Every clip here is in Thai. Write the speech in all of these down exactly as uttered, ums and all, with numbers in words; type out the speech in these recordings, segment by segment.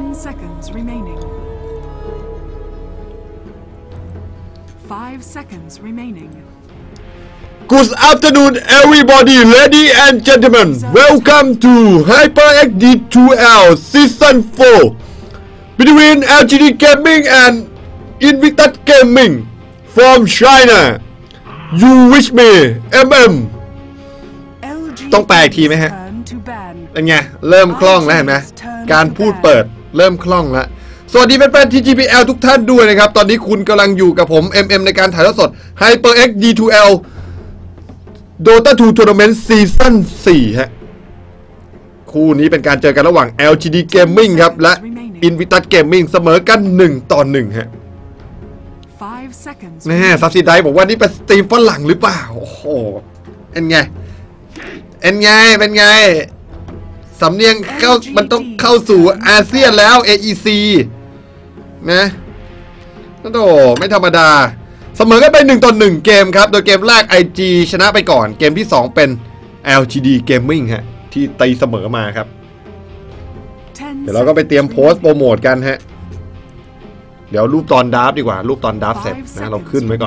ten seconds remaining. Five seconds remaining. Good afternoon, everybody, ladies and gentlemen. Welcome to HyperX D two L Season four betweenแอล จี ดี Gaming and Invictus Gaming from China. You wish me เอ็ม เอ็ม ต้องแปลอีกทีไหมฮะเป็นไงเริ่มคล่องแล้วเห็นไหมการพูดเปิดเริ่มคล่องแล้วสวัสดีแฟนๆ ที จี พี แอล ทุกท่านด้วยนะครับตอนนี้คุณกำลังอยู่กับผม เอ็ม เอ็ม ในการถ่ายทอดสด HyperX ดี ทู แอล Dota ทู Tournament Season สี่ฮะคู่นี้เป็นการเจอกันระหว่าง แอล จี ดี Gaming ครับและ Invictus Gaming เสมอกันหนึ่งต่อหนึ่งฮะแน่ซับซิไดบอกว่านี่เป็นสตรีมฝรั่งหรือเปล่าโอ้โหเป็นไงเป็นไงเป็นไงสำเนียงเข้ามันต้องเข้าสู่อาเซียนแล้ว เอ อี ซี นะโอ้โหไม่ธรรมดาเสมอกันไปหนึ่งต่อหนึ่งเกมครับโดยเกมแรก ไอ จี ชนะไปก่อนเกมที่สองเป็น แอล จี ดี Gaming ฮะที่ตีเสมอมาครับเดี๋ยวเราก็ไปเตรียมโพสต์โปรโมทกันฮะเดี๋ยวรูปตอนดราฟดีกว่ารูปตอนดราฟเสร็จนะเราขึ้นไว้ก่อน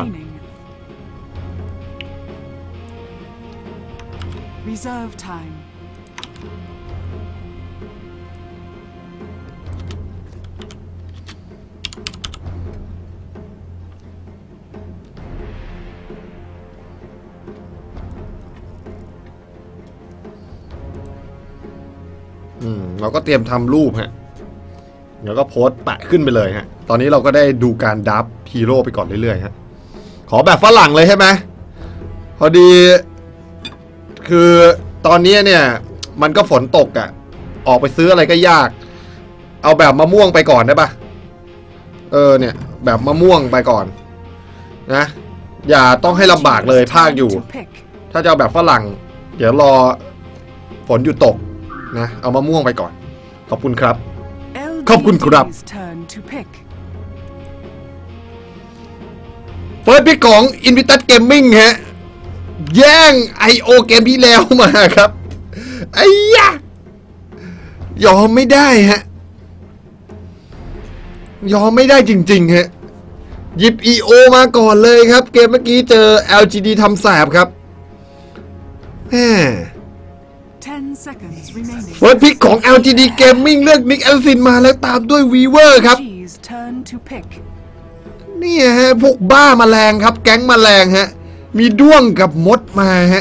Reserve time. อืมเราก็เตรียมทำรูปฮะแล้วก็โพสต์แปะขึ้นไปเลยฮะตอนนี้เราก็ได้ดูการดับฮีโร่ไปก่อนเรื่อยๆฮะขอแบบฝรั่งเลยใช่ไหมพอดีคือตอนนี้เนี่ยมันก็ฝนตกอ่ะออกไปซื้ออะไรก็ยากเอาแบบมะม่วงไปก่อนได้ปะเออเนี่ยแบบมะม่วงไปก่อนนะอย่าต้องให้ลำบากเลยภาคอยู่ถ้าจะเอาแบบฝรั่งเดี๋ยวรอฝนหยุดตกนะเอามะม่วงไปก่อนขอบคุณครับขอบคุณครับเฟิร์สพิกของ Invictus Gaming ฮะแย่ง ไอ โอ เกมที่แล้วมาครับไอ้ยะยอมไม่ได้ฮะยอมไม่ได้จริงๆฮะหยิบ อี โอ มาก่อนเลยครับเกมเมื่อกี้เจอ แอล จี ดี ทำแสบครับแหมเฟิร์สพิกของ แอล จี ดี Gaming เลือกนิกแอลซินมาแล้วตามด้วยวีเวอร์ครับนี่ฮะพวกบ้าแมลงครับแก๊งแมลงฮะมีด้วงกับมดมาฮะ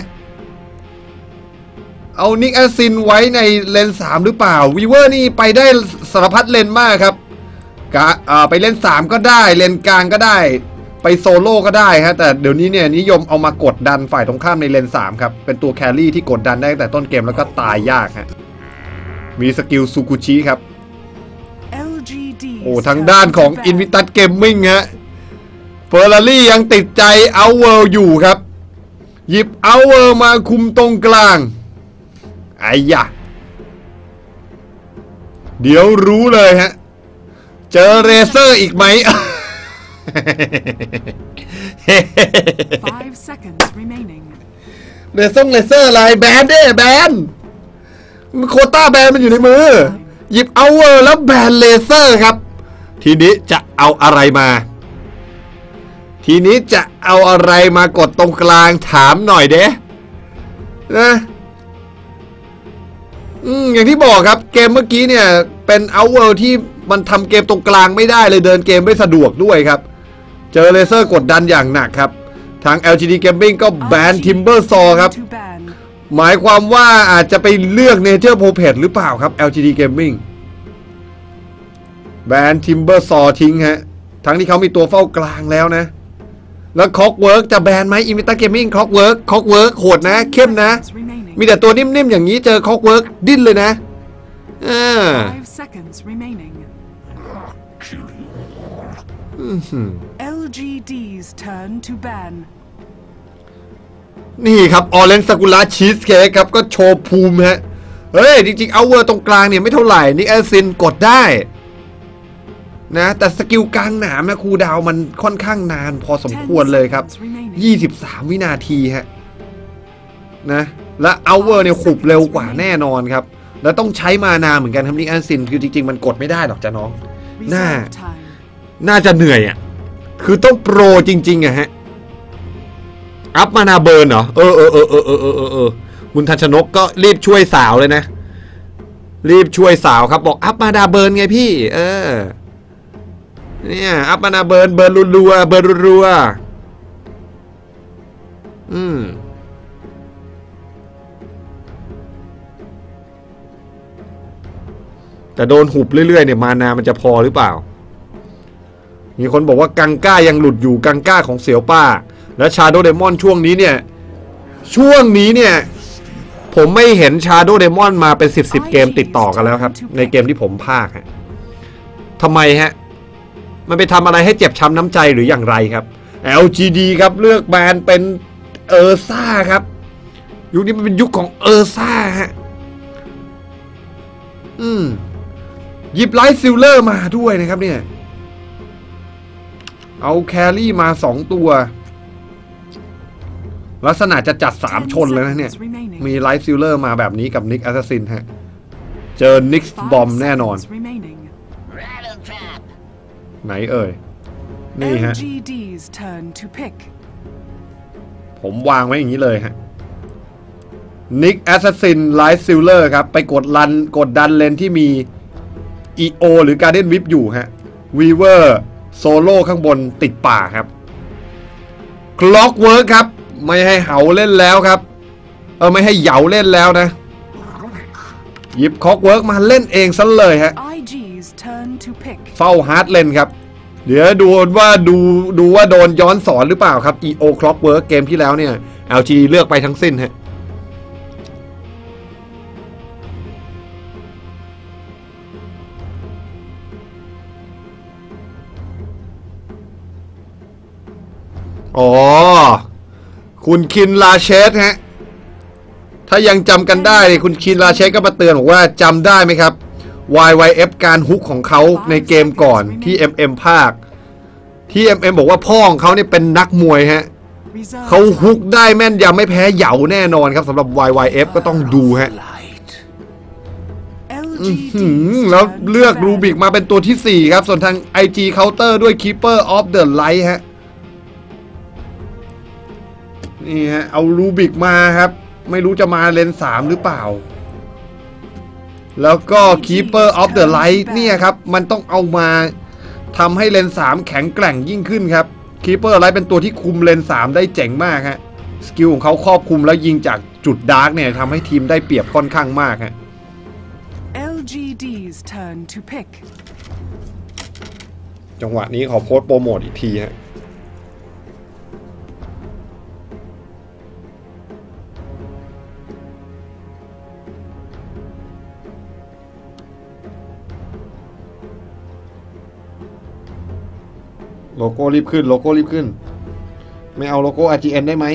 เอานิกแอลซินไว้ในเลนสามหรือเปล่าวีเวอร์นี่ไปได้สารพัดเลนมากครับกะอ่าไปเลนสามก็ได้เลนกลางก็ได้ไปโซโล่ก็ได้ฮะแต่เดี๋ยวนี้เนี่ยนิยมเอามากดดันฝ่ายตรงข้ามในเลนสามครับเป็นตัวแครี่ที่กดดันได้ตั้งแต่ต้นเกมแล้วก็ตายยากฮะมีสกิลซูกุชิครับโอ้ทางด้านของ Invictus Gaming ฮะเฟอร์รารี่ยังติดใจเอาเวิลด์อยู่ครับหยิบเอาเวิลด์มาคุมตรงกลางไอ้ยะเดี๋ยวรู้เลยฮะเจอเรเซอร์อีกไหม เรเซอร์เรเซอร์อะไรแบนเด้แบนโควต้าแบนมันอยู่ในมือหยิบเอาเวิลด์แล้วแบนเลเซอร์ครับทีนี้จะเอาอะไรมาทีนี้จะเอาอะไรมากดตรงกลางถามหน่อยเด้นะอืมอย่างที่บอกครับเกมเมื่อกี้เนี่ยเป็นเอาเวิลด์ที่มันทำเกมตรงกลางไม่ได้เลยเดินเกมไม่สะดวกด้วยครับเจอเลเซอร์กดดันอย่างหนักครับทาง แอล จี ดี Gaming ก็แบน Timber Saw ครับหมายความว่าอาจจะไปเลือก Nature Prophet หรือเปล่าครับ แอล จี ดี Gaming แบน Timber Saw ทิ้งฮะทั้งที่เขามีตัวเฝ้ากลางแล้วนะแล้วคอกเวิร์กจะแบนไหม Invictus Gaming คอกเวิร์กคอกเวิร์กโหดนะเข้มนะมีแต่ตัวนิ่มๆอย่างนี้เจอคอกเวิร์กดิ้นเลยนะอ่าแอล จี ดี's turn to ban นี่ครับออเรนจ์ซากุระชีสเค้กครับก็โชว์ภูมิฮะเฮ้ยจริงๆเอาเวอร์ตรงกลางเนี่ยไม่เท่าไหร่นี่แอลซินกดได้นะแต่สกิลกลางหนามนะคูดาวมันค่อนข้างนานพอสมควรเลยครับยี่สิบสามวินาทีฮะนะและเอาเวอร์เนี่ยขุบเร็วกว่าแน่นอนครับแล้วต้องใช้มานาเหมือนกันครับนิกแอสซินคือจริงๆมันกดไม่ได้หรอกจ้ะน้องน่าน่าจะเหนื่อยอ่ะคือต้องโปรจริงๆอะฮะอัพมานาเบิร์นเหรอเออเออเออเออเออเออเออคุณทันชนกก็รีบช่วยสาวเลยนะรีบช่วยสาวครับบอกอัพมานาเบิร์นไงพี่เออเนี่ยอัพมานาเบิร์นเบิร์นรัวๆเบิร์นรัวๆอืมแต่โดนหุบเรื่อยๆเนี่ยมานามันจะพอหรือเปล่ามีคนบอกว่ากังก้ายังหลุดอยู่กังก้าของเสี่ยวป้าและชาโดว์เดมอนช่วงนี้เนี่ยช่วงนี้เนี่ยผมไม่เห็นชาโดว์เดมอนมาเป็นสิบสิบเกมติดต่อกันแล้วครับในเกมที่ผมพากฮะทำไมฮะมันไปทำอะไรให้เจ็บช้ำน้ำใจหรืออย่างไรครับ แอล จี ดี ครับเลือกแบนเป็นเออร์ซ่าครับยุคนี้มันเป็นยุคของเออร์ซ่าฮะอืมหยิบไลท์ซิลเลอร์มาด้วยนะครับเนี่ยเอาแครี่มาสองตัวลักษณะจะจัดสามชนเลยนะเนี่ยมีไลท์ซิลเลอร์มาแบบนี้กับนิกแอสซัสซินฮะเจอนิกบอมแน่นอนไหนเอ่ยนี่ฮะผมวางไว้อย่างนี้เลยฮะนิกแอสซัสซินไลท์ซิลเลอร์ครับไปกดลันกดดันเลนที่มี อี โอ หรือ Garden Whip อยู่ฮะวีเวอร์โซโล่ข้างบนติดป่าครับคล็อกเวิร์กครับไม่ให้เหาเล่นแล้วครับเออไม่ให้เหยาเล่นแล้วนะหยิบคล็อกเวิร์กมาเล่นเองซะเลยฮะเฝ้าฮาร์ดเลนครับเดี๋ยวดูว่าดูดูว่าโดนย้อนสอนหรือเปล่าครับ อี โอ คล็อกเวิร์กเกมที่แล้วเนี่ย แอล จี เลือกไปทั้งสิ้นฮะอ๋อคุณคินลาเชสฮะถ้ายังจำกันได้คุณคินลาเชสก็มาเตือนบอกว่าจำได้ไหมครับ วาย วาย เอฟ การฮุกของเขาในเกมก่อนที่ เอ็ม เอ็ม ภาคที่ เอ็ม เอ็ม บอกว่าพ่อของเขาเนี่ยเป็นนักมวยฮะเขาฮุกได้แม่นยำไม่แพ้เหยาแน่นอนครับสำหรับ วาย วาย เอฟ ก็ต้องดูฮะแล้วเลือกรูบิกมาเป็นตัวที่สี่ครับส่วนทาง ไอ จี Counter ด้วย Keeper of the Light ฮะนี่ฮะเอารูบิกมาครับไม่รู้จะมาเลนสามหรือเปล่าแล้วก็ Keeper of the Light เนี่ยครับมันต้องเอามาทำให้เลนสามแข็งแกร่งยิ่งขึ้นครับ Keeper of the Light เป็นตัวที่คุมเลนสามได้เจ๋งมากฮะสกิลของเขาครอบคลุมแล้วยิงจากจุดดาร์กเนี่ยทำให้ทีมได้เปรียบค่อนข้างมากฮะ แอล จี ดี's turn to pick จังหวะนี้ขอโพสต์โปรโมทอีกทีฮะโลโก้รีบขึ้นโลโก้รีบขึ้นไม่เอาโลโก้ อาร์ จี เอ็น ได้ไหม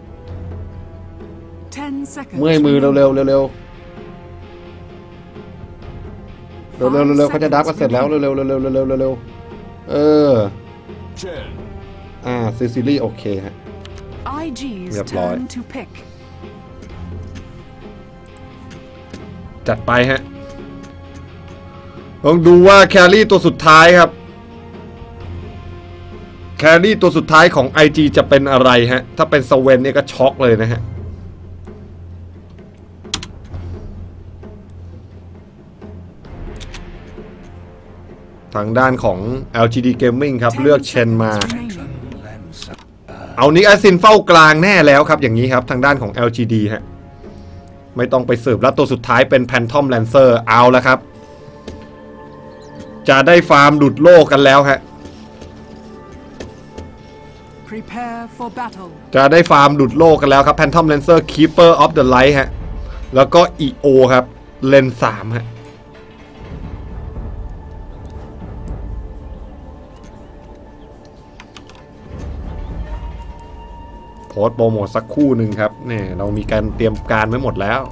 เมื่อยมือเร็วๆเร็วๆเร็วๆเร็วๆเร็วๆเขาจะดับกันเสร็จแล้วเร็วๆเร็วๆเร็วๆเร็วๆเร็วๆเอออ่าซิซิลี่โอเคฮะเรียบร้อยจัดไปฮะลองดูว่าแครี่ตัวสุดท้ายครับแครี่ตัวสุดท้ายของ ไอ จี จะเป็นอะไรฮะถ้าเป็นสเวนเนี่ยก็ช็อกเลยนะฮะทางด้านของ แอล จี ดี Gaming ครับเลือกเชนมาเอานิกแอสซินเฝ้ากลางแน่แล้วครับอย่างนี้ครับทางด้านของ แอล จี ดี ฮะไม่ต้องไปสืบแล้วตัวสุดท้ายเป็น Phantom Lancer เอาแล้วครับจะได้ฟาร์มหลุดโลกกันแล้วฮะจะได้ฟาร์มหลุดโลกกันแล้วครับ Phantom Lancer Keeper of the Light ฮะแล้วก็ อี โอ ครับเลนสามฮะโพสต์โปรโมทสักคู่หนึ่งครับเนี่ยเรามีการเตรียมการไว้หมดแล้ว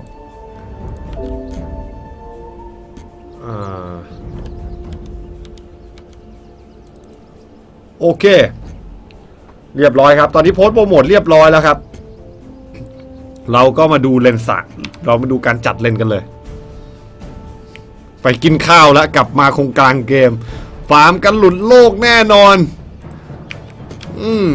โอเคเรียบร้อยครับตอนนี้โพสต์โปรโมทเรียบร้อยแล้วครับเราก็มาดูเลนส์เรามาดูการจัดเลนกันเลยไปกินข้าวแล้วกลับมาคงกลางเกมฟาร์มกันหลุดโลกแน่นอนอืม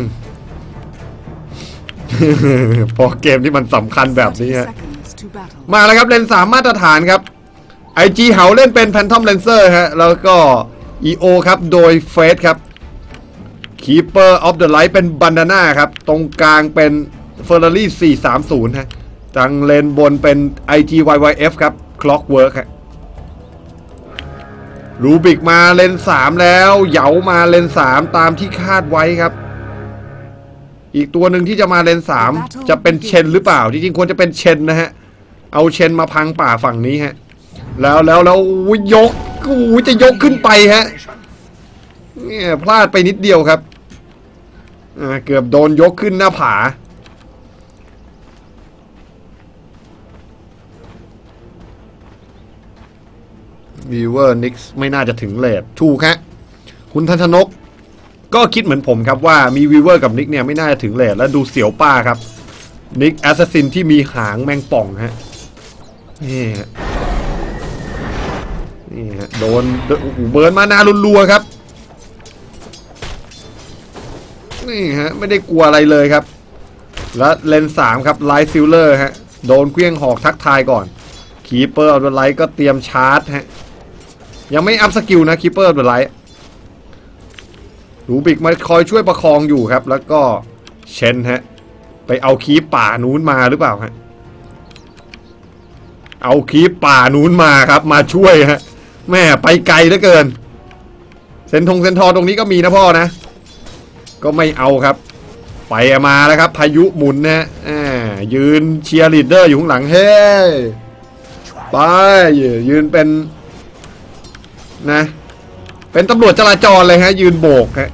พอเกมที่มันสำคัญแบบนี้ฮะมาแล้วครับเลนส์สามมาตรฐานครับ ไอ จี เหาเล่นเป็นแพนทอมเลนเซอร์ฮะแล้วก็ อี โอ ครับโดยเฟสครับ Keeper of the Light เป็นบันดาน่าครับตรงกลางเป็น Ferrari สี่สามศูนย์ฮะทางเลนบนเป็น ไอ จี วาย วาย เอฟ ครับ Clockwork ฮะรูบิกมาเลนสามแล้วเหยามาเลนสามตามที่คาดไว้ครับอีกตัวหนึ่งที่จะมาเลนสามจะเป็นเชนหรือเปล่าจริงๆควรจะเป็นเชนนะฮะเอาเชนมาพังป่าฝั่งนี้ฮะแล้วแล้วแล้วยกกูจะยกขึ้นไปฮะเนี่ยพลาดไปนิดเดียวครับเกือบโดนยกขึ้นหน้าผาวีเวอร์นิกส์ไม่น่าจะถึงเลทถูกฮะคุณทันชนกก็คิดเหมือนผมครับว่ามีวีเวอร์กับนิกเนี่ยไม่น่าจะถึงเลทแล้วดูเสียวป้าครับนิกแอสซัสซินที่มีหางแมงป่องฮะนี่ฮะนี่ฮะโดนโอ้โหเบิร์นมานารัวๆครับนี่ฮะไม่ได้กลัวอะไรเลยครับแล้วเลนสามครับไลท์ซิลเลอร์ฮะโดนเคลื่องหอกทักทายก่อนคีเปอร์เอาไลท์ก็เตรียมชาร์จฮะยังไม่อัพสกิลนะคีเปอร์เอาไลท์รูบิกมาคอยช่วยประคองอยู่ครับแล้วก็เชนฮะไปเอาคีปป่านู้นมาหรือเปล่าฮะเอาคีปป่านู้นมาครับมาช่วยฮะแม่ไปไกลเหลือเกินเซนทงเซนทอตรงนี้ก็มีนะพ่อนะก็ไม่เอาครับไปมาแล้วครับพายุหมุนนะฮะยืนเชียร์ลีดเดอร์อยู่ข้างหลังเฮ้ไปยืนเป็นนะเป็นตำรวจจราจรเลยฮะยืนโบกฮะ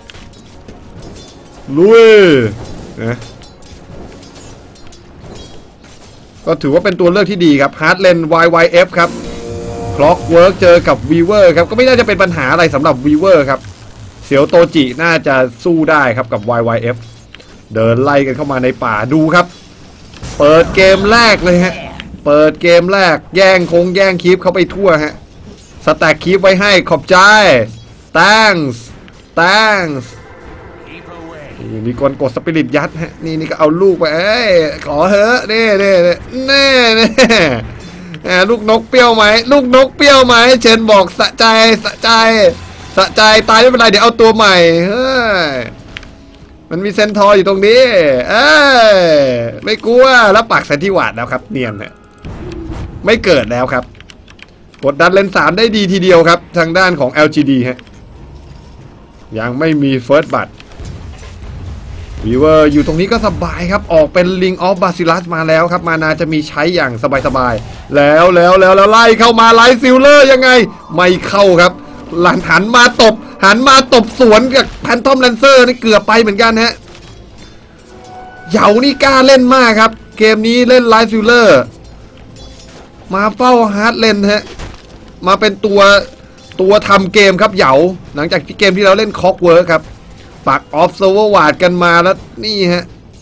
ลุยนะก็ถือว่าเป็นตัวเลือกที่ดีครับฮาร์ดเลน วาย วาย เอฟ ครับ Clockwork เจอกับวีเวอร์ครับก็ไม่น่าจะเป็นปัญหาอะไรสำหรับวีเวอร์ครับเสียวโตจิน่าจะสู้ได้ครับกับ วาย วาย เอฟ เดินไล่กันเข้ามาในป่าดูครับเปิดเกมแรกเลยฮะเปิดเกมแรกแย่งคงแย่งคีปเข้าไปทั่วฮะสแต็กคีปไว้ให้ขอบใจ thanks thanks มีคนกดสปิริตยัดฮะนี่นี่ก็เอาลูกไปเอ้ยขอเถอะนี่นี่แน่แน่ลูกนกเปรี้ยวไหมลูกนกเปรี้ยวไหมเชนบอกสะใจสะใจสะใจตายไม่เป็นไรเดี๋ยวเอาตัวใหม่เฮ้ยมันมีเซนทอร์อยู่ตรงนี้เอ้ยไม่กลัวแล้วปักเซนที่หวาดแล้วครับเนียนเนี่ยไม่เกิดแล้วครับกดดันเลนสามได้ดีทีเดียวครับทางด้านของ แอล จี ดี ฮะยังไม่มีเฟิร์สบัตวีเวอร์อยู่ตรงนี้ก็สบายครับออกเป็นลิงออฟบาซิลัสมาแล้วครับมานาจะมีใช้อย่างสบายๆแล้วแล้วแล้วแล้วไล่เข้ามาไลท์ซิลเลอร์ยังไงไม่เข้าครับหลังหันมาตบหันมาตบสวนกับแพนทอมแลนเซอร์นี่เกือบไปเหมือนกันฮะเหยานี่กล้าเล่นมากครับเกมนี้เล่นไลท์ซิลเลอร์มาเฝ้าฮาร์ดเลนฮะมาเป็นตัวตัวทำเกมครับเหยาหลังจากที่เกมที่เราเล่นคอกเวิร์คครับปักออฟเซอร์เวอร์วาดกันมาแล้วนี่ฮะ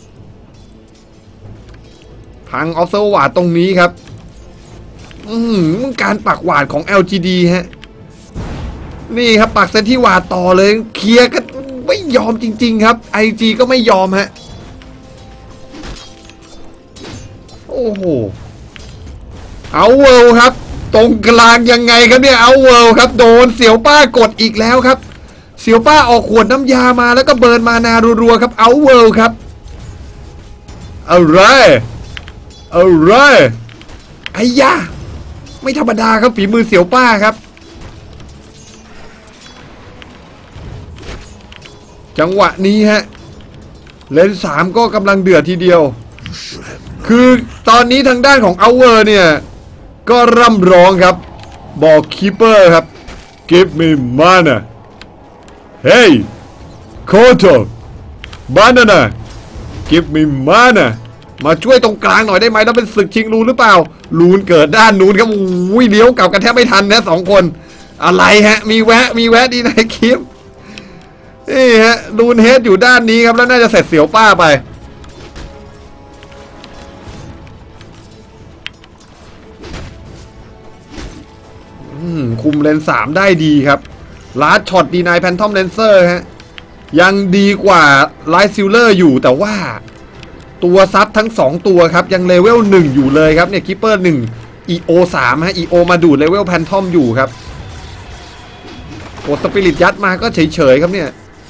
พังออฟเซอร์เวอร์วาดตรงนี้ครับอืมการปักวาดของ แอล จี ดี ฮะนี่ครับปักเซนที่วาดต่อเลยเคลียร์ก็ไม่ยอมจริงๆครับ ไอ จี ก็ไม่ยอมฮะโอ้โหเอาเวิลด์ครับตรงกลางยังไงครับเนี่ยเอาเวิลด์ครับโดนเสี่ยวป้ากดอีกแล้วครับเสี่ยวป้าออกขวดน้ำยามาแล้วก็เบิร์นมานารัวๆครับเอาเวิลด์ครับอะไรอะไรไอ้ยาไม่ธรรมดาครับฝีมือเสี่ยวป้าครับจังหวะนี้ฮะเลนสามก็กำลังเดือดทีเดียวคือตอนนี้ทางด้านของเอาเวอร์เนี่ยก็ร่ำร้องครับบอกคีเปอร์ครับ give me mana hey Koto banana give me mana มาช่วยตรงกลางหน่อยได้ไหมแล้วเป็นศึกชิงรูนหรือเปล่ารูนเกิดด้านนู้นครับอุ้ยเลี้ยวกลับกันแทบไม่ทันนะสองคนอะไรฮะมีแวะมีแวะดีนะคลิปนี่ฮะรูนเฮดอยู่ด้านนี้ครับแล้วน่าจะเสร็จเสียวป้าไปคุมเลนสามได้ดีครับลาร์ดช็อตดีนายแพนทอมเลนเซอร์ฮะยังดีกว่าไลท์ซิลเลอร์อยู่แต่ว่าตัวซับทั้งสองตัวครับยังเลเวลหนึ่งอยู่เลยครับเนี่ยคิปเปอร์หนึ่ง อี โอ สามฮะ อี โอ มาดูดเลเวลแพนทอมอยู่ครับโอ้สปิริตยัดมาก็เฉยๆครับเนี่ย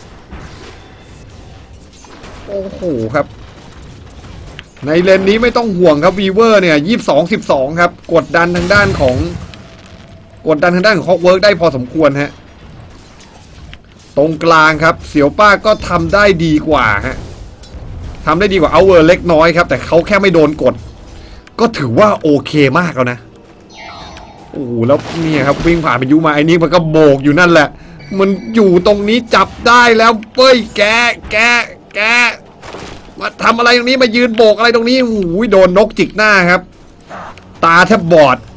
โอ้โหครับในเลนนี้ไม่ต้องห่วงครับวีเวอร์เนี่ยยี่สิบสอง สิบสองครับกดดันทางด้านของกดดันทางด้านของคอกเวิร์กได้พอสมควรฮะตรงกลางครับเสี่ยวป้าก็ทำได้ดีกว่าฮะทำได้ดีกว่าเอาเวอร์เล็กน้อยครับแต่เขาแค่ไม่โดนกดก็ถือว่าโอเคมากแล้วนะโอ้โหแล้วเนี่ยครับวิ่งผ่านไปยูมาไอ้นี่มันก็โบกอยู่นั่นแหละมันอยู่ตรงนี้จับได้แล้วเป้ยแกแกแกมาทำอะไรตรงนี้มายืนโบกอะไรตรงนี้โอ้โหโดนนกจิกหน้าครับตาแทบบอด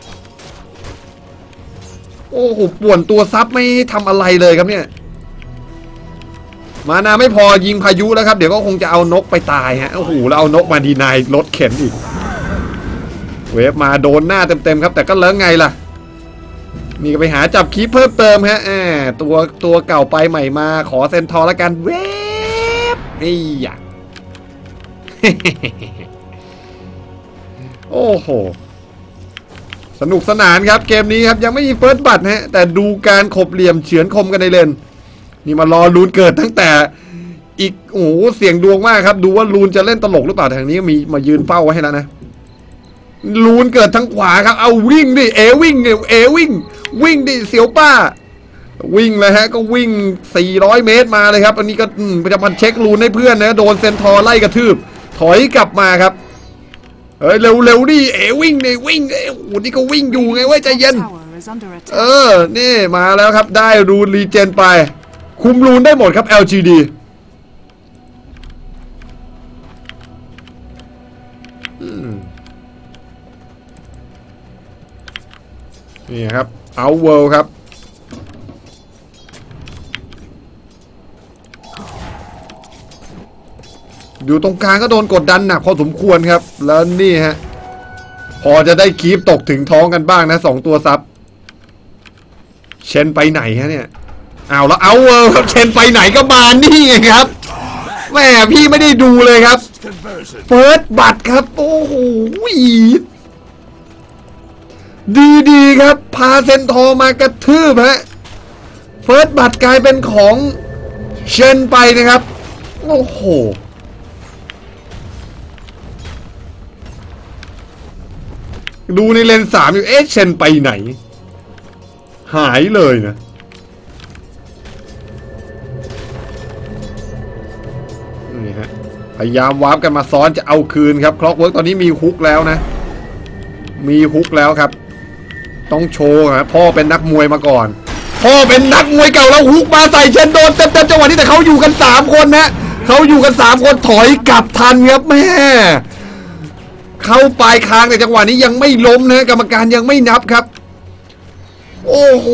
โอ้โหป่วนตัวซับไม่ทำอะไรเลยครับเนี่ยมานาไม่พอยิงพายุแล้วครับเดี๋ยวก็คงจะเอานกไปตายฮะโอ้โหแล้วเอานกมาดีนายรถเข็นอีกเวฟมาโดนหน้าเต็มๆครับแต่ก็เลิกไงล่ะนี่ก็ไปหาจับคีปเพิ่มเติมฮะแอบตัวตัวเก่าไปใหม่มาขอเซนทอร์ละกันเวฟนี่อยาก โอ้โหสนุกสนานครับเกมนี้ครับยังไม่มีเฟิร์สบัตฮะแต่ดูการขบเหลี่ยมเฉือนคมกันในเลนนี่มารอลูนเกิดตั้งแต่อีกโอ้โหเสียงดวงมากครับดูว่าลูนจะเล่นตลกหรือเปล่าทางนี้มีมายืนเฝ้าไว้ให้แล้วนะลูนเกิดทั้งขวาครับเอาวิ่งดิเอวิ่งเอวิ่งวิ่งดิเสียวป้าวิ่งเลยฮะก็วิ่งสี่ร้อยเมตรมาเลยครับอันนี้ก็จะมาเช็คลูนให้เพื่อนนะโดนเซนทอร์ไล่กระทืบถอยกลับมาครับเฮ้ยเร็วเร็วดิเอวิ่งดิวิ่งเอโอ้นี่ก็วิ่งอยู่ไงเว้ยใจเย็นเออนี่มาแล้วครับได้รูนรีเจนไปคุมรูนได้หมดครับ แอล จี ดี นี่ครับเอาเวิลด์ครับอยู่ตรงกลางก็โดนกดดันหนักพอสมควรครับแล้วนี่ฮะพอจะได้คีปตกถึงท้องกันบ้างนะสองตัวซับเชนไปไหนฮะเนี่ยเอาแล้วเอาเวิลด์ครับเชนไปไหนก็มานี่ไงครับแม่พี่ไม่ได้ดูเลยครับเฟิร์สบัตรครับโอ้โหดีดีครับพาเซนทอร์มากระทืบฮะเฟิร์สบัตรกลายเป็นของเชนไปนะครับโอ้โหดูในเลนสามอยู่เอ๊ะเชนไปไหนหายเลยนะนี่ฮะพยายามวาร์ปกันมาซ้อนจะเอาคืนครับคล็อกเวิร์กตอนนี้มีฮุกแล้วนะมีฮุกแล้วครับต้องโชว์นะพ่อเป็นนักมวยมาก่อนพ่อเป็นนักมวยเก่าแล้วฮุกมาใส่เชนโดนเต็มๆจังหวะนี้แต่เขาอยู่กันสามคนนะเขาอยู่กันสามคนถอยกลับทันครับแม่เข้าปลายคางแต่จังหวะนี้ยังไม่ล้มนะกรรมการยังไม่นับครับโอ้โห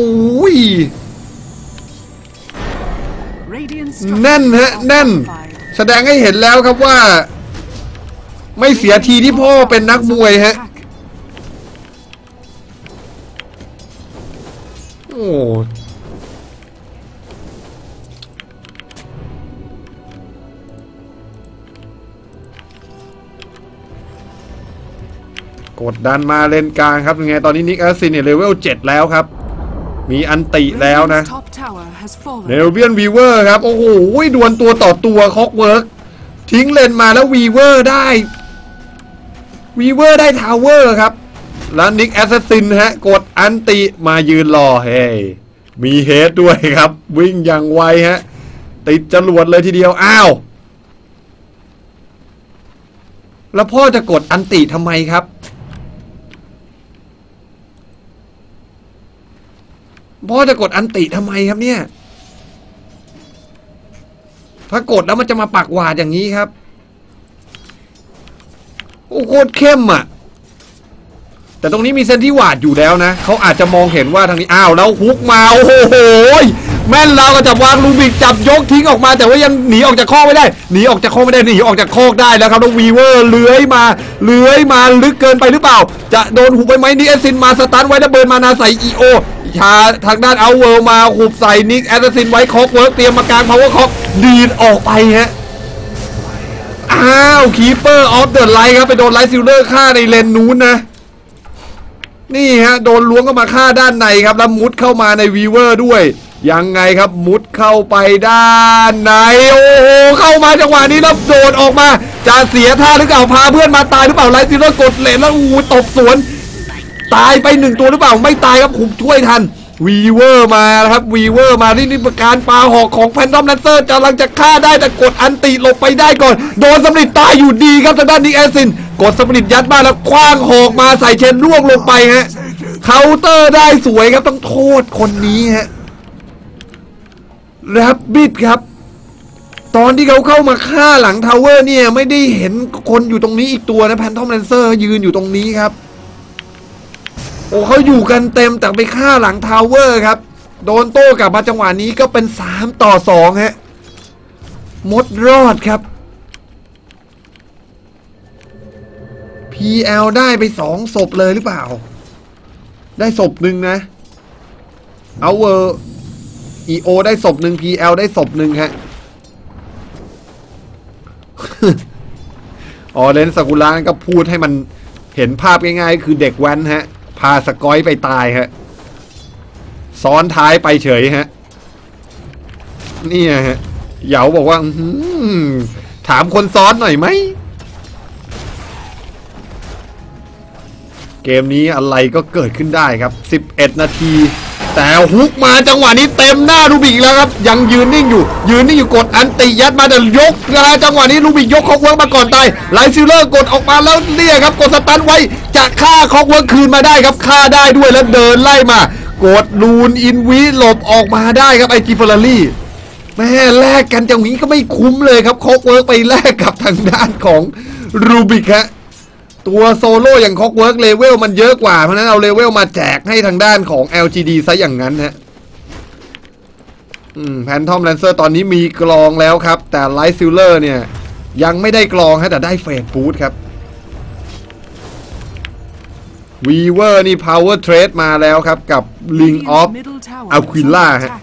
แน่นฮะแน่นแสดงให้เห็นแล้วครับว่าไม่เสียทีที่พ่อเป็นนักมวยฮะโอ้กดดันมาเลนกลางครับยังไงตอนนี้นิกแอสซินเนี่ยเลเวลเจ็ดแล้วครับมีอันติแล้วนะเนลเบียนวีเวอร์ครับโอ้โหดวลตัวต่อตัวคอกเวิร์กทิ้งเลนมาแล้ววีเวอร์ได้วีเวอร์ได้ทาวเวอร์ครับแล้วนิกแอสซินฮะกดอันติมายืนรอเฮ้ยมีเฮดด้วยครับวิ่งอย่างไวฮะติดจรวดเลยทีเดียวอ้าวแล้วพ่อจะกดอันติทำไมครับพ่อจะกดอันติทำไมครับเนี่ยถ้ากดแล้วมันจะมาปักหวาดอย่างนี้ครับโอ้โคตรเข้มอ่ะแต่ แต่ตรงนี้มีเซนที่หวาดอยู่แล้วนะเขาอาจจะมองเห็นว่าทางนี้อ้าวแล้วฮุกมาโอ้โหแม่นเราก็จับวางลูบิกจับยกทิ้งออกมาแต่ว่ายังหนีออกจากคอกไม่ได้หนีออกจากคอกไม่ได้หนีออกจากคอกได้แล้วครับน้องวีเวอร์เลื้อยมาเลื้อยมาลึกเกินไปหรือเปล่าจะโดนหุบไปไหมนิกแอสซินมาสตาร์ทไว้ดับเบิลมานาใส่อีโอชาทางด้านเอาเวิร์มาหุบใส่นิกแอสซินไว้คอกเวิร์กเตรียมมากลางพาวเวอร์คอกดีดออกไปฮะอ้าวคีเปอร์ออฟเดอะไลท์ครับไปโดนไลท์ซิลเลอร์ฆ่าในเลนนู้นนะนี่ฮะโดนล้วงเข้ามาฆ่าด้านในครับแล้วมุดเข้ามาในวีเวอร์ด้วยยังไงครับมุดเข้าไปด้านในโอ้โหเข้ามาจังหวะนี้แล้วโดดออกมาจะเสียท่าหรือเปล่าพาเพื่อนมาตายหรือเปล่าไลท์ซิลเลอร์กดเลนแล้วอู้ตบสวนตายไปหนึ่งตัวหรือเปล่าไม่ตายครับคุมช่วยทันวีเวอร์มาครับวีเวอร์มาที่นี่ประการปาหอกของแพนทอมแลนเซอร์กำลังจะฆ่าได้แต่กดอันติหลบไปได้ก่อนโดนสำลิดตายอยู่ดีครับทางด้านนิกแอสซินกดสำลิดยัดบ้านแล้วคว้างหอกมาใส่เชนล่วงลงไปฮะเคาน์เตอร์ได้สวยครับต้องโทษคนนี้ฮะแรบบิทครับตอนที่เขาเข้ามาฆ่าหลังทาวเวอร์เนี่ยไม่ได้เห็นคนอยู่ตรงนี้อีกตัวนะแพนทอมแลนเซอร์ยืนอยู่ตรงนี้ครับโอ้เขาอยู่กันเต็มแต่ไปฆ่าหลังทาวเวอร์ครับโดนโต้กลับมาจังหวะนี้ก็เป็นสามต่อสองฮะมดรอดครับ พี แอล ได้ไปสองศพเลยหรือเปล่าได้ศพหนึ่งนะเอาเวอร์ อี โอ ได้ศพหนึ่ง พี แอล ได้ศพหนึ่งฮะ อ๋อเลนสกุลาก็พูดให้มันเห็นภาพง่ายๆคือเด็กแว้นฮะพาสกอยไปตายฮะซ้อนท้ายไปเฉยฮะนี่ฮะเหยาบอกว่าถามคนซ้อนหน่อยไหมเกมนี้อะไรก็เกิดขึ้นได้ครับสิบเอ็ดนาทีแต่ฮุกมาจังหวะนี้เต็มหน้าลูบิกแล้วครับยังยืนนิ่งอยู่ยืนนิ่งอยู่กดอันติยัดมาแต่ยกนะจังหวะนี้ลูบิกยกคอกเวิร์กมาก่อนตายไลท์ซิลเลอร์กดออกมาแล้วเนี่ยครับกดสตันไว้จะฆ่าคอกเวิร์กคืนมาได้ครับฆ่าได้ด้วยแล้วเดินไล่มากดลูนอินวิหลบออกมาได้ครับไอจีเฟอร์รี่แม่แลกกันจังนี้ก็ไม่คุ้มเลยครับคอกเวิร์กไปแลกกับทางด้านของลูบิกฮะตัวโซโล่อย่างคอกเวิร์กเลเวลมันเยอะกว่าเพราะนั้นเอาเลเวลมาแจกให้ทางด้านของ แอล จี ดี ซะอย่างนั้นฮะอืมแพนทอมแลนเซอร์ตอนนี้มีกลองแล้วครับแต่ไลท์ซิลเลอร์เนี่ยยังไม่ได้กลองฮะแต่ได้เฟสบูทครับวีเวอร์นี่พาวเวอร์เทรดมาแล้วครับกับลิงออฟอัลควิล่าฮะ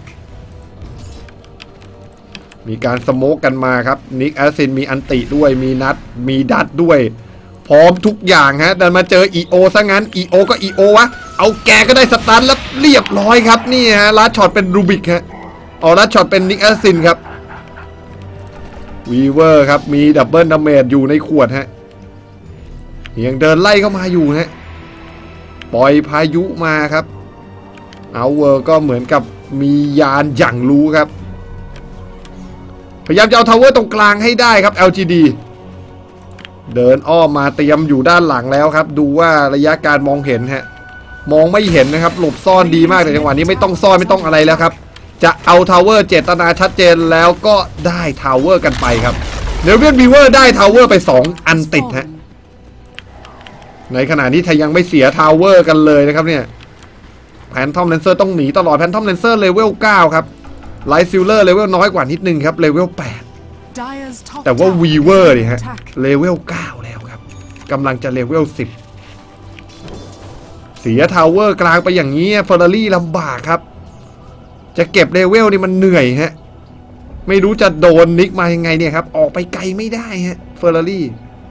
มีการสโมกกันมาครับนิกแอสซินมีอันติด้วยมีนัดมีดัดด้วยพร้อมทุกอย่างฮะดันมาเจอ อี โอ ซะงั้น อี โอ ก็ อี โอ วะเอาแกก็ได้สตันแล้วเรียบร้อยครับนี่ฮะลัดช็อตเป็นรูบิกฮะอ๋อลัดช็อตเป็นนิกแอสซินครับวีเวอร์ครับมีดับเบิลดาเมจอยู่ในขวดฮะยังเดินไล่เข้ามาอยู่ฮะปล่อยพายุมาครับเอาเวอร์ก็เหมือนกับมียานอย่างรู้ครับพยายามจะเอาทาวเวอร์ตรงกลางให้ได้ครับ แอล จี ดีเดินอ้อมมาเตรียมอยู่ด้านหลังแล้วครับดูว่าระยะการมองเห็นฮะมองไม่เห็นนะครับหลบซ่อนดีมากแต่จังหวะนี้ไม่ต้องซ่อนไม่ต้องอะไรแล้วครับจะเอาทาวเวอร์เจตนาชัดเจนแล้วก็ได้ทาวเวอร์กันไปครับเดวิดวีเวอร์ได้ทาวเวอร์ไปสองอันติดฮะในขณะนี้ถ้ายังไม่เสียทาวเวอร์กันเลยนะครับเนี่ยแพนทอมแลนเซอร์ต้องหนีตลอดแพนทอมแลนเซอร์เลเวลเก้าครับไลท์ซิลเลอร์เลเวลน้อยกว่านิดนึงครับเลเวลแปดแต่ว่าวีเวอร์นี่ฮะเลเวลเก้าแล้วครับกำลังจะเลเวลสิบเสียทาวเวอร์กลางไปอย่างนี้เฟอร์รารี่ลำบากครับจะเก็บเลเวลนี่มันเหนื่อยฮะไม่รู้จะโดนนิกมายังไงเนี่ยครับออกไปไกลไม่ได้ฮะเฟอร์รารี่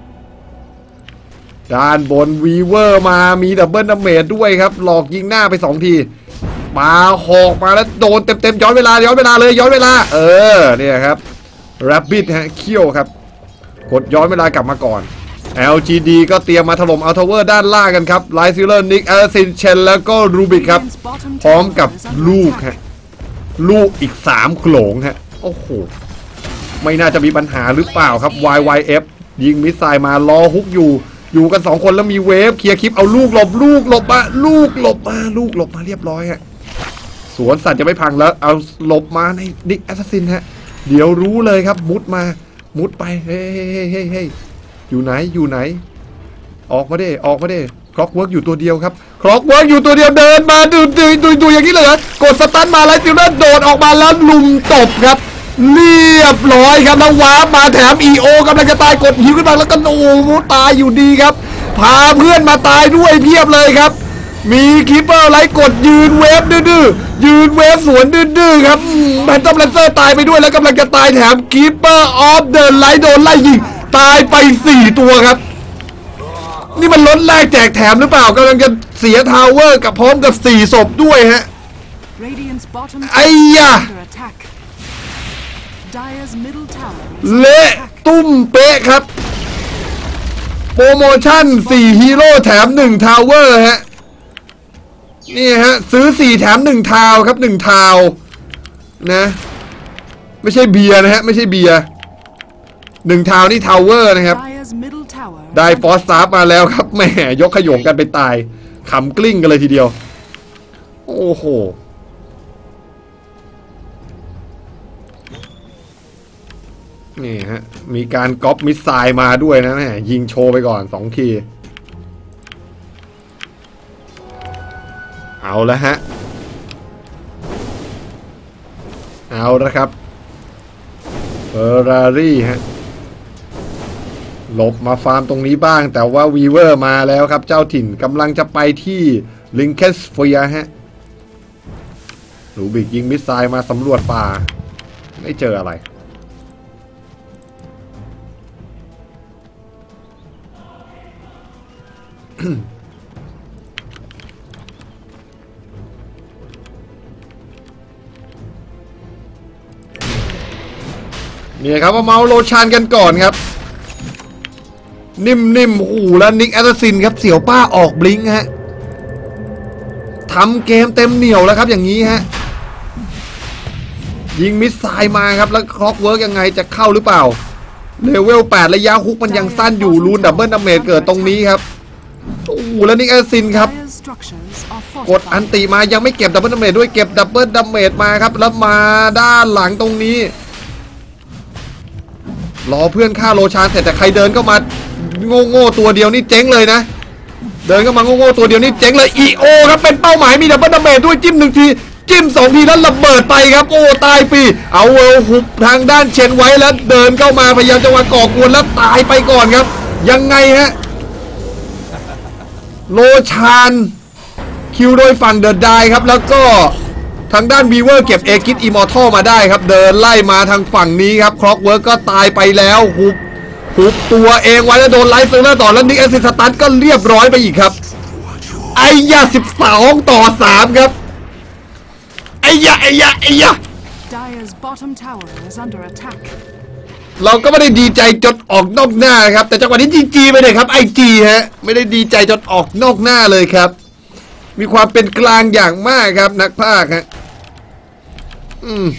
ด้านบนวีเวอร์มามีดับเบิลดาเมจด้วยครับหลอกยิงหน้าไปสองทีมาหอกมาแล้วโดนเต็มๆย้อนเวลาย้อนเวลาเลยย้อนเวลาเออเนี่ยครับแรบบิทฮะเขี้ยวครับกดย้อนเวลากลับมาก่อน แอล จี ดี ก็เตรียมมาถล่มอัลทาวเวอร์ด้านล่างกันครับไลท์ซิลเลอร์นิกแอลซินเชนแล้วก็รูบิกครับพร้อมกับลูกฮะลูกอีกสามโขลงฮะโอ้โหไม่น่าจะมีปัญหาหรือเปล่าครับ วาย วาย เอฟ ยิงมิสไซล์มาล้อฮุกอยู่อยู่กันสองคนแล้วมีเวฟเคลียร์คลิปเอาลูกหลบลูกหลบมาลูกหลบมาลูกหลบมาเรียบร้อยฮะสวนสัตว์จะไม่พังแล้วเอาหลบมาในนิกแอสซินฮะเดี๋ยวรู้เลยครับมุดมามุดไปเฮ้ยเฮ้ยเฮ้ยเฮ้ยอยู่ไหนอยู่ไหนออกมาดิออกมาดิคล็อกเวิร์กอยู่ตัวเดียวครับคล็อกเวิร์กอยู่ตัวเดียวเดินมาดูดูดูดูอย่างนี้เลยกดสตันมาไลท์ซิลเลอร์โดดออกมาแล้วลุมตบครับเรียบร้อยครับแล้ววาร์ปมาแถม อี โอ กำลังจะตายกดหิวขึ้นมาแล้วก็โอ้โหตายอยู่ดีครับพาเพื่อนมาตายด้วยเพียบเลยครับมีคีปเปอร์ไลท์กดยืนเวฟดื้อๆยืนเวฟสวนดื้อๆครับแพนทอมแลนเซอร์ตายไปด้วยแล้วกำลังจะตายแถมคีปเปอร์ออฟเดอะไลท์โดนไล่ยิงตายไปสี่ตัวครับนี่มันล้นแรกแจกแถมหรือเปล่ากำลังจะเสียทาวเวอร์กับพร้อมกับสี่ศพด้วยฮะไอ้ยะเละตุ้มเป๊ะครับโปรโมชั่นสี่ฮีโร่แถมหนึ่งทาวเวอร์ฮะนี่ฮะซื้อสี่แถมหนึ่งทาวครับหนึ่งทาวนะไม่ใช่เบียร์นะฮะไม่ใช่เบียร์หนึ่งทาวนี่ทาวเวอร์นะครับได้ฟอสซาร์ฟมาแล้วครับแหมยกขยงกันไปตายขำกลิ้งกันเลยทีเดียวโอ้โหนี่ฮะมีการก๊อปมิสไซล์มาด้วยนะแม่ยิงโชว์ไปก่อนสองทีเอาละฮะเอาละครับเฟอร์รารี่ฮะหลบมาฟาร์มตรงนี้บ้างแต่ว่าวีเวอร์มาแล้วครับเจ้าถิ่นกำลังจะไปที่ลิงเคนสเฟียร์ฮะลูบิกยิงมิสไซล์มาสำรวจป่าไม่เจออะไรเนี่ยครับมาเมาโลชานกันก่อนครับนิ่มๆโอ้โหแล้วนิกแอสซัสซินครับเสี่ยวป้าออกบลิงฮะทำเกมเต็มเหนียวแล้วครับอย่างนี้ฮะยิงมิสไซล์มาครับแล้วคล็อกเวิร์กยังไงจะเข้าหรือเปล่าเลเวลแปดระยะฮุกมันยังสั้นอยู่รูนดับเบิลดาเมจเกิดตรงนี้ครับโอ้โหแล้วนิกแอสซัสซินครับกดอันติมายังไม่เก็บดับเบิลดาเมจด้วยเก็บดับเบิลดาเมจมาครับแล้วมาด้านหลังตรงนี้รอเพื่อนฆ่าโลชานเสร็จแต่ใครเดินก็มาโง่ๆตัวเดียวนี่เจ๊งเลยนะเดินก็มาโง่ๆตัวเดียวนี่เจ๊งเลย อี โอ ครับเป็นเป้าหมายมีดับเบิลดาเมจด้วยจิ้มหนึ่งทีจิ้มสองทีแล้วระเบิดไปครับโอ้ตายฟรีเอาเวลหุบทางด้านเชนไว้แล้วเดินเข้ามาพยายามจะมาก่อกวนแล้วตายไปก่อนครับยังไงฮะโลชานคิวโดยฝั่งเดอะไดครับแล้วก็ทางด้านวีเวอร์เก็บเอกิสอิมอร์ทัลมาได้ครับเดินไล่มาทางฝั่งนี้ครับคล็อกเวิร์กก็ตายไปแล้วหุบหุบตัวเองไว้แล้วโดนไลท์เซอร์ต่อแล้วนิกแอสซิสตันก็เรียบร้อยไปอีกครับไอ้ยาสิบสองต่อสามครับไอ้ยาไอ้ยาไอ้ยาเราก็ไม่ได้ดีใจจนออกนอกหน้าครับแต่จังหวะนี้จีจีไปเลยครับไอจีฮะไม่ได้ดีใจจนออกนอกหน้าเลยครับมีความเป็นกลางอย่างมากครับนักพากย์ฮะอืม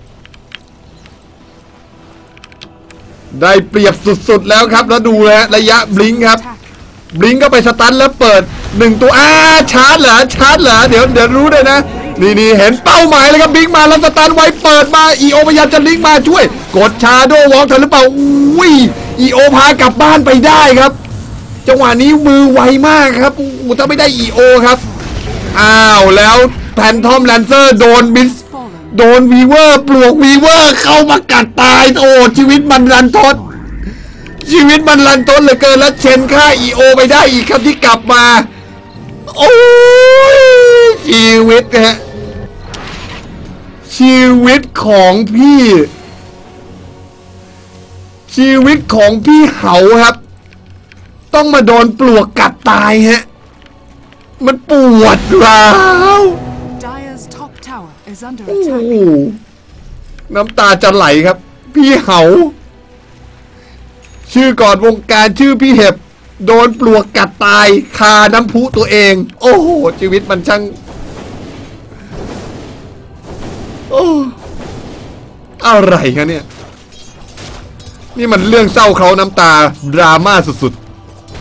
ได้เปรียบสุดๆแล้วครับแล้วดูนะระยะบลิงครับบลิงก็ไปสตันแล้วเปิดหนึ่งตัวอ้าชาร์จเหรอชาร์จเหรอเดี๋ยวเดี๋ยวรู้เลยนะนี่นี่เห็นเป้าหมายเลยครับบลิงมาแล้วสตันไว้เปิดมาอีโอพยายามจะลิงมาช่วยกดชาโดวอล์กทันหรือเปล่าอุ้ยอีโอพากลับบ้านไปได้ครับจังหวะนี้มือไวมากครับอู้ถ้าไม่ได้อีโอครับอ้าวแล้วแพนทอมแลนเซอร์โดนมิสโดนวีเวอร์ปลวกวีเวอร์เข้ามากัดตายโอ้ชีวิตมันรันทดชีวิตมันรันทดเหลือเกินแล้วเชนฆ่าอีโอไปได้อีกครับที่กลับมาโอ้ยชีวิตฮะชีวิตของพี่ชีวิตของพี่เหาครับต้องมาโดนปลวกกัดตายฮะมันปวดร้าวโอ้น้ำตาจะไหลครับพี่เหาชื่อก่อนวงการชื่อพี่เห็บโดนปลวกกัดตายคาน้ำพุตัวเองโอ้โหชีวิตมันช่างโอ้อะไรกันเนี่ยนี่มันเรื่องเศร้าเขาน้ำตาดราม่าสุดๆ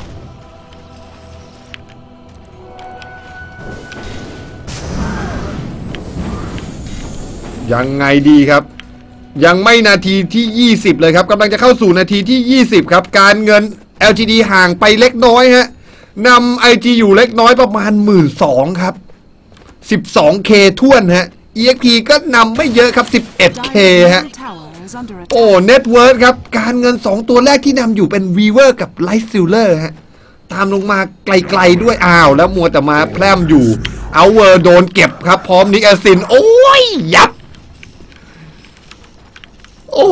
ยังไงดีครับยังไม่นาทีที่ยี่สิบเลยครับกำลังจะเข้าสู่นาทีที่ยี่สิบครับการเงิน แอล จี ดี ห่างไปเล็กน้อยฮะนำ ไอ จี อยู่เล็กน้อยประมาณ หนึ่งหมื่นสองพัน ครับ สิบสองเค ท่วนฮะ อี เอ็กซ์ พี ก็นำไม่เยอะครับ สิบเอ็ดเค ฮะโอ้เน็ตเวิร์ธครับการเงินสองตัวแรกที่นำอยู่เป็น Weaver กับ Light Sealer ฮะตามลงมาไกลๆด้วยอ้าวแล้วมัวแต่มาแพร่มอยู่เอาเวอร์โดนเก็บครับพร้อมนิกแอซินโอ้ยยับโอ้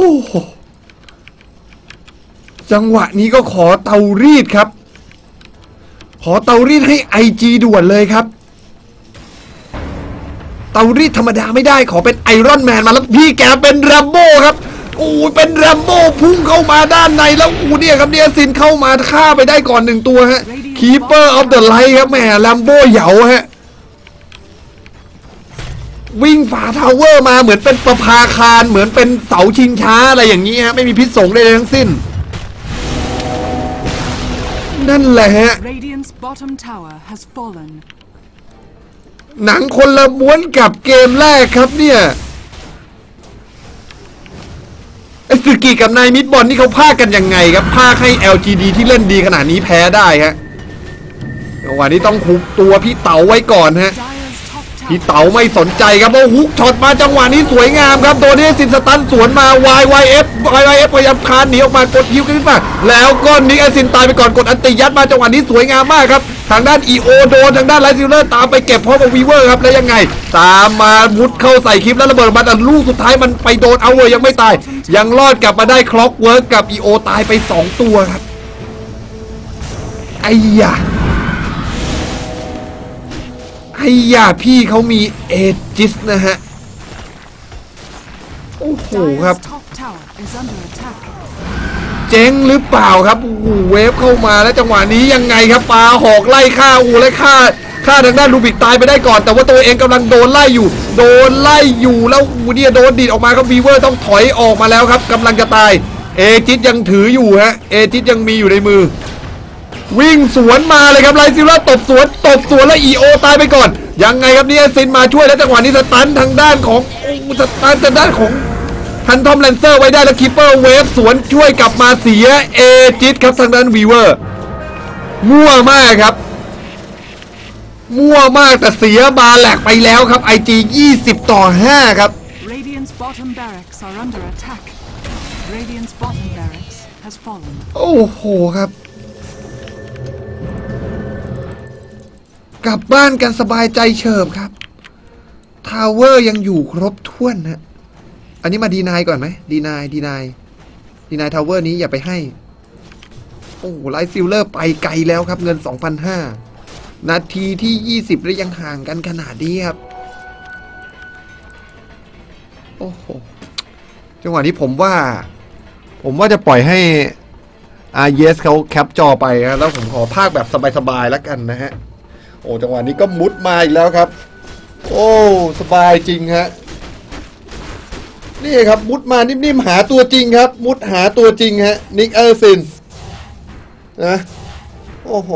จังหวะนี้ก็ขอเตารีดครับขอเตารีดให้ ไอ จี ด่วนเลยครับเตารีดธรรมดาไม่ได้ขอเป็นไอรอนแมนมาแล้วพี่แกเป็นแรมโบ้ครับโอ้ยเป็นแรมโบ้พุ่งเข้ามาด้านในแล้วอูเนี่ยครับเนี่ยซินเข้ามาฆ่าไปได้ก่อนหนึ่งตัวฮะ Keeper of the Light ครับแหมแรมโบ้เหยาฮะวิ่งฝ่าทาวเวอร์มาเหมือนเป็นประภาคารเหมือนเป็นเสาชิงช้าอะไรอย่างนี้ฮะไม่มีพิษสงใดทั้งสิ้นนั่นแหละฮะหนังคนละม้วนกับเกมแรกครับเนี่ยไอ้สึกิกับนายมิดบอลนี่เขาพากันยังไงครับพาให้ แอล จี ดี ที่เล่นดีขนาดนี้แพ้ได้ฮะวันนี้ต้องคุบตัวพี่เต๋าไว้ก่อนฮะพี่เต๋าไม่สนใจครับเพราะฮุกช็อตมาจังหวะนี้สวยงามครับโดนนี้ซินสตันสวนมา วาย วาย เอฟ วาย วาย เอฟ พยายามคานหนีออกมากดฮิวขึ้นมาแล้วก็นิกไอซินตายไปก่อนกดอันติยัดมาจังหวะนี้สวยงามมากครับทางด้าน อี โอ โดนทางด้านไลท์ซิลเลอร์ตามไปเก็บพร้อมกับวีเวอร์ครับแล้วยังไงตามมามุดเข้าใส่คลิปแล้วระเบิดมาแต่ลูกสุดท้ายมันไปโดนเอาเวอร์ยังไม่ตายยังรอดกลับมาได้คล็อกเวิร์กกับ อี โอ ตายไปสองตัวครับไอ้ยาไอ้ยาพี่เขามีเอจิสนะฮะโอ้โหครับเจ๊งหรือเปล่าครับโอ้โหเวฟเข้ามาแล้วจังหวะนี้ยังไงครับปาหอกไล่ฆ่าอูและฆ่าฆ่าทางด้านลูบิกตายไปได้ก่อนแต่ว่าตัวเองกำลังโดนไล่อยู่โดนไล่อยู่แล้วอูเนี่ยโดนดีดออกมาครับวีเวอร์ต้องถอยออกมาแล้วครับกำลังจะตายเอจิสยังถืออยู่ฮะเอจิสยังมีอยู่ในมือวิ่งสวนมาเลยครับไลซิลล่าตบสวนตบสวนแล้ว อี โอ ตายไปก่อนยังไงครับเนี่ยซินมาช่วยแล้วจังหวะนี้สตันทางด้านของสตันทางด้านของทันทอมแลนเซอร์ไว้ได้แล้วคิปเปอร์เวฟสวนช่วยกลับมาเสียเอจิตครับทางด้านวีเวอร์มั่วมากครับมั่วมากแต่เสียบาแหลกไปแล้วครับ ไอ จี ยี่สิบต่อห้าครับ Radiant's bottom barracks are under attack. Radiant's bottom barracks has fallen. โอ้โหครับกลับบ้านกันสบายใจเฉิบครับทาวเวอร์ยังอยู่ครบถ้วนนะอันนี้มาดีนายก่อนไหมดีนายดีนายดีนายทาวเวอร์นี้อย่าไปให้โอ้ไลท์ซิลเลอร์ไปไกลแล้วครับเงิน สองพันห้าร้อย นาทีที่ยี่สิบแล้วยังห่างกันขนาดนี้ครับโอ้โหจังหวะนี้ผมว่าผมว่าจะปล่อยให้อาร์เยสเขาแคปจอไปนะแล้วผมขอพากแบบสบายๆแล้วกันนะฮะโอ้จังหวะนี้ก็มุดมาอีกแล้วครับโอ้สบายจริงฮะนี่ครับมุดมานิ่มๆหาตัวจริงครับมุดหาตัวจริงฮะนิกเออร์ซินนะโอ้โห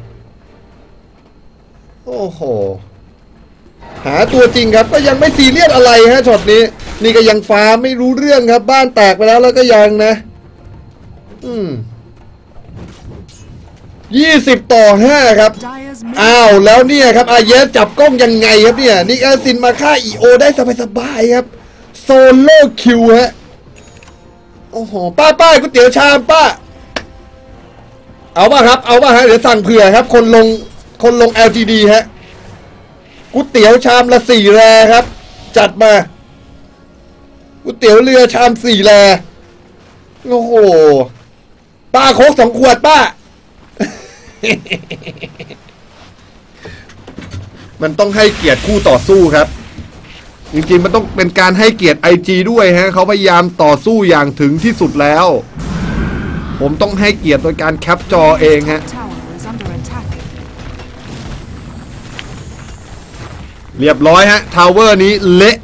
โอ้โหหาตัวจริงครับก็ยังไม่ซีเรียสอะไรฮะช็อตนี้นี่ก็ยังฟ้าไม่รู้เรื่องครับบ้านแตกไปแล้วแล้วก็ยังนะอืมยี่สิบต่อห้าครับอ้าวแล้วเนี่ยครับอาเยสจับกล้องยังไงครับเนี่ยนิกเออร์ซินมาฆ่า อี โอ ได้สบายๆครับโซโล่คิวฮะโอ้โหป้าป้าก๋วยเตี๋ยวชามป้าเอาป่ะครับเอาป่ะฮะเดี๋ยวสั่งเผื่อครับคนลงคนลง แอล จี ดี ฮะก๋วยเตี๋ยวชามละสี่แรครับจัดมาก๋วยเตี๋ยวเรือชามสี่แรโอ้โหป้าโค้กสองขวดป้า มันต้องให้เกียรติคู่ต่อสู้ครับจริงๆมันต้องเป็นการให้เกียรติ ไอ จี ด้วยฮะเขาพยายามต่อสู้อย่างถึงที่สุดแล้วผมต้องให้เกียรติโดยการแคปจอเองฮะเรียบร้อยฮะทาวเวอร์นี้เละ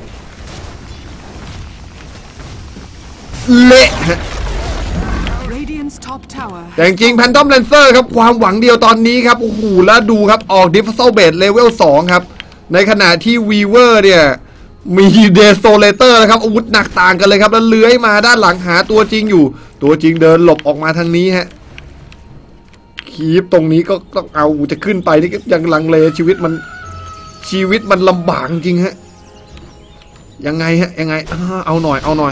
เละฮะแต่จริงๆแพนทอมแลนเซอร์ครับความหวังเดียวตอนนี้ครับโอ้โหแล้วดูครับออกดิฟเฟอร์เบดเลเวลสองครับในขณะที่วีเวอร์เนี่ยมีเดโซเลเตอร์นะครับอาวุธหนักต่างกันเลยครับแล้วเลื้อยมาด้านหลังหาตัวจริงอยู่ตัวจริงเดินหลบออกมาทางนี้ฮะคคีปตรงนี้ก็ต้องเอาจะขึ้นไปนี่ก็ยังลังเลชีวิตมันชีวิตมันลำบากจริงฮะยังไงฮะยังไงเอาหน่อยเอาหน่อย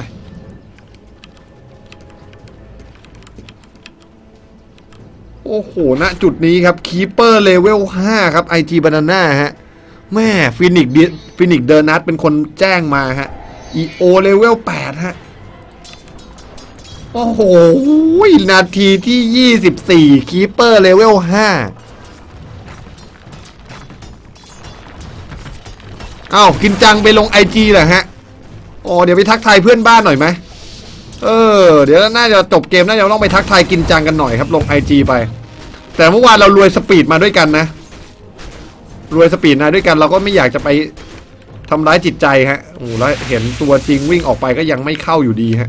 โอ้โหณจุดนี้ครับคีเปอร์เลเวลห้าครับ ไอ จี Banana ฮะแม่ฟินิกฟินิกเดอร์นัทเป็นคนแจ้งมาฮะ อี โอ เลเวลแปดฮะโอ้โหนาทีที่ยี่สิบสี่คีเปอร์เลเวลห้าอ้าวกินจังไปลง ไอ จี เหรอฮะอ๋อเดี๋ยวไปทักทายเพื่อนบ้านหน่อยไหมเออเดี๋ยวน่าจะจบเกมน่าจะต้องไปทักทายกินจังกันหน่อยครับลง ไอ จี ไปแต่เมื่อวานเรารวยสปีดมาด้วยกันนะรวยสปีดมาด้วยกันเราก็ไม่อยากจะไปทำร้ายจิตใจฮะโอ้แล้วเห็นตัวจริงวิ่งออกไปก็ยังไม่เข้าอยู่ดีฮะ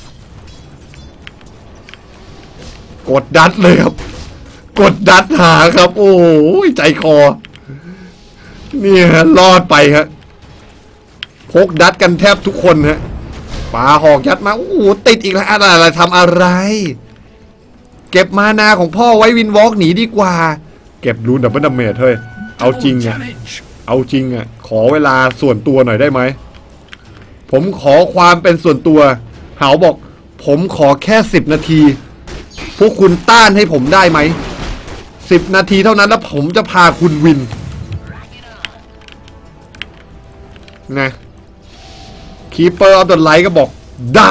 กดดัดเลยครับกดดัดหาครับโอ้ยใจคอนี่ฮะรอดไปฮะพกดัดกันแทบทุกคนฮะปาหอกยัดมาโอ้โหติดอีกแล้วอะไรทำอะไรเก็บมานาของพ่อไว้วินวอล์กหนีดีกว่าเก็บรูนดับเบิลดัมเมจเฮ้ยเอาจริงอะเอาจริงอะขอเวลาส่วนตัวหน่อยได้ไหมผมขอความเป็นส่วนตัวเหาบอกผมขอแค่สิบนาทีพวกคุณต้านให้ผมได้ไหมสิบนาทีเท่านั้นแล้วผมจะพาคุณวินนะคีเปอร์ออฟเดอะไลท์ก็บอกได้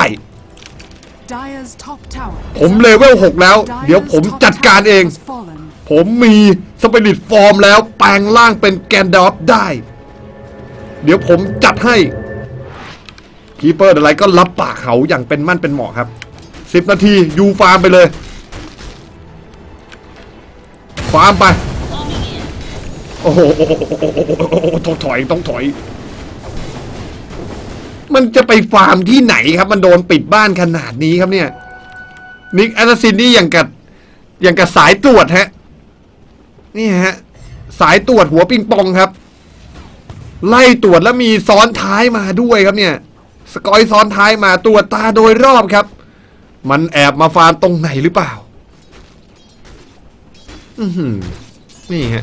ผมเลเวลหกแล้วเดี๋ยวผมจัดการเองผมมีสปิริตฟอร์มแล้วแปลงร่างเป็นแกนดอฟได้เดี๋ยวผมจัดให้คีเปอร์เดอะไลท์ก็รับปากเขาอย่างเป็นมั่นเป็นเหมาะครับสิบนาทียูฟาร์มไปเลยฟาร์มไปโอ้โหต้องถอยต้องถอยมันจะไปฟาร์มที่ไหนครับมันโดนปิดบ้านขนาดนี้ครับเนี่ยนิกแอสซัสซินนี่อย่างกับอย่างกับสายตรวจฮะนี่ฮะสายตรวจหัวปิงปองครับไล่ตรวจแล้วมีซ้อนท้ายมาด้วยครับเนี่ยสกอยซ้อนท้ายมาตรวจตาโดยรอบครับมันแอบมาฟาร์มตรงไหนหรือเปล่าอือหือนี่ฮะ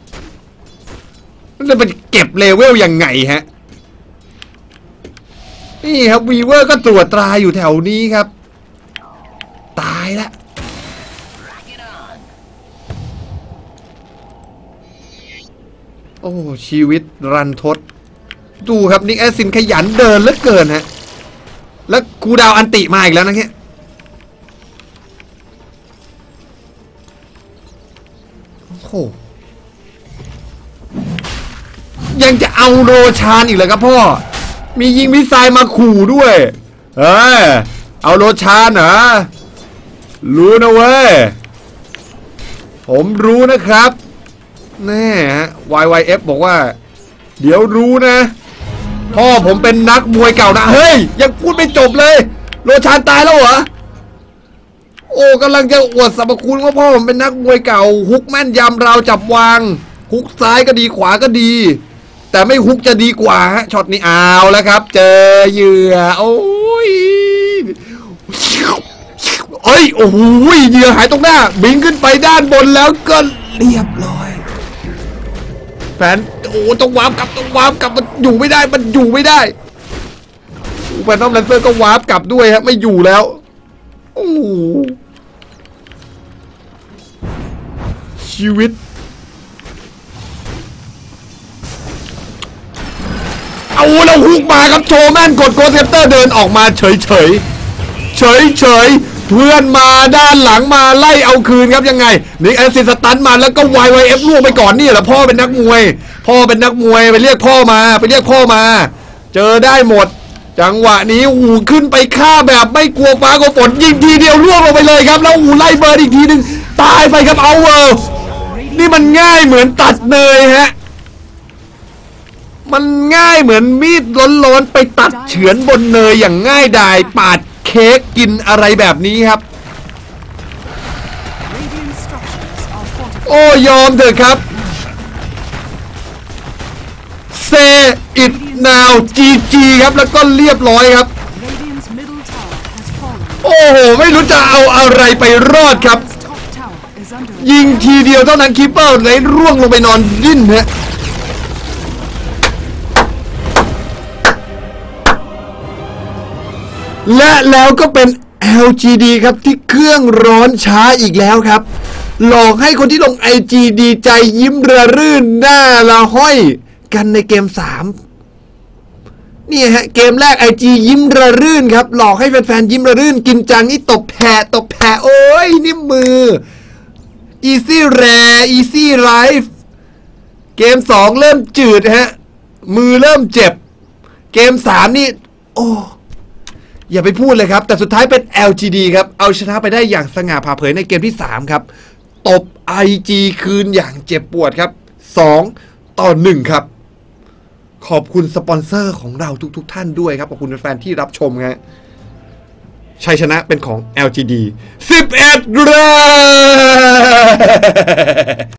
มันจะไปเก็บเลเวลยังไงฮะนี่ครับวีเวอร์ก็ตรวจตราอยู่แถวนี้ครับตายละโอ้ชีวิตรันทดดูครับนิกแอสซินขยันเดินเหลือเกินฮะแล้วกูดาวอันติมาอีกแล้วนะเนี่ยโอ้โหยังจะเอาโรชานอีกเหรอครับพ่อมียิงมิสไซล์มาขู่ด้วยเออเอาโรชานเหรอรู้นะเว้ยผมรู้นะครับแน่ฮะ วาย วาย เอฟ บอกว่าเดี๋ยวรู้นะพ่อผมเป็นนักมวยเก่านะเฮ้ยยังพูดไม่จบเลยโรชานตายแล้วเหรอโอ้กำลังจะอวดสรรพคุณว่าพ่อผมเป็นนักมวยเก่าฮุกแม่นยำราวจับวางฮุกซ้ายก็ดีขวาก็ดีแต่ไม่ฮุกจะดีกว่าฮะช็อตนี้เอาแล้วครับเจอเหยื่อโอ้ยเอ้ยโอ้โหเหยื่อหายตรงหน้าบินขึ้นไปด้านบนแล้วก็เรียบร้อยแฟนโอ้ต้องวาร์ปกลับต้องวาร์ปกลับมันอยู่ไม่ได้มันอยู่ไม่ได้แฟนน้องแลนเซอร์ก็วาร์ปกลับด้วยฮะไม่อยู่แล้วโอ้ชีวิตเอาแล้วฮุกมาครับโชว์แม่นกดโกเซปเตอร์เดินออกมาเฉยเฉยเฉยเฉยเพื่อนมาด้านหลังมาไล่เอาคืนครับยังไงนิกแอสซิสตันมาแล้วก็ วาย วาย เอฟ ล่วงไปก่อนนี่แหละพ่อเป็นนักมวยพ่อเป็นนักมวยไปเรียกพ่อมาไปเรียกพ่อมาเจอได้หมดจังหวะนี้อูขึ้นไปฆ่าแบบไม่กลัวฟ้ากลัวฝนยิงทีเดียวล่วงลงไปเลยครับแล้วอูไล่เบิร์ดอีกทีหนึ่งตายไปครับเอาเวอร์นี่มันง่ายเหมือนตัดเนยฮะมันง่ายเหมือนมีดร้อนๆไปตัดเฉือนบนเนยอย่างง่ายดายปาดเค้กกินอะไรแบบนี้ครับโอ้ยอมเถอะครับ Say it now จี จี ครับแล้วก็เรียบร้อยครับโอ้โหไม่รู้จะเอาอะไรไปรอดครับ under ยิงทีเดียวเท่านั้นคีปเปอร์เลยร่วงลงไปนอนดิ้นฮะและแล้วก็เป็น แอล จี ดี ครับที่เครื่องร้อนช้าอีกแล้วครับหลอกให้คนที่ลง ไอ จี ดีใจยิ้มระรื่นหน้าละห้อยกันในเกมสามนี่ฮะเกมแรก ไอ จี ยิ้มระรื่นครับหลอกให้แฟนๆยิ้มระรื่นกินจังนี่ตบแผลตบแผลโอ้ยนิ่มมือ Easy Rare Easy Life เกมสองเริ่มจืดฮะมือเริ่มเจ็บเกมสามนี่โอ้อย่าไปพูดเลยครับแต่สุดท้ายเป็น แอล จี ดี ครับเอาชนะไปได้อย่างสง่าผ่าเผยในเกมที่สามครับตบ ไอ จี คืนอย่างเจ็บปวดครับสองต่อหนึ่งครับขอบคุณสปอนเซอร์ของเราทุกๆ ท่านด้วยครับขอบคุณแฟนๆที่รับชมฮะชัยชนะเป็นของ แอล จี ดี สิบเอ็ด แร